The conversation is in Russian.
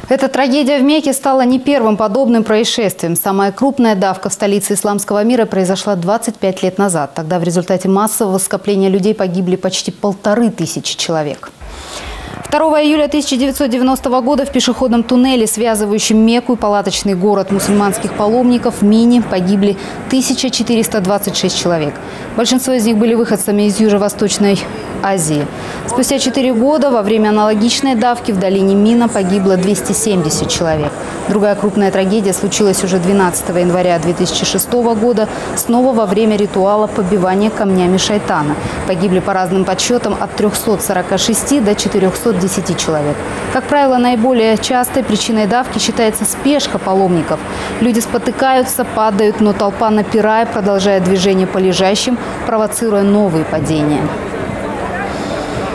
Эта трагедия в Мекке стала не первым подобным происшествием. Самая крупная давка в столице исламского мира произошла 25 лет назад. Тогда в результате массового скопления людей погибли почти 1500 человек. 2 июля 1990 года в пешеходном туннеле, связывающем Мекку и палаточный город мусульманских паломников Мини, погибли 1426 человек. Большинство из них были выходцами из Юго-Восточной Азии. Спустя 4 года во время аналогичной давки в долине Мина погибло 270 человек. Другая крупная трагедия случилась уже 12 января 2006 года, снова во время ритуала побивания камнями шайтана. Погибли по разным подсчетам от 346 до 410 человек. Как правило, наиболее частой причиной давки считается спешка паломников. Люди спотыкаются, падают, но толпа, напирая, продолжает движение по лежащим, провоцируя новые падения.